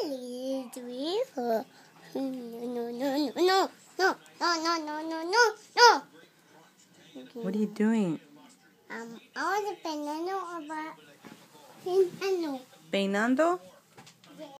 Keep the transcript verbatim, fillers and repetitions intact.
little tree for no no no no no no no no no no no. What are you doing? Um, I was peinando about peinando. ¿Peinando?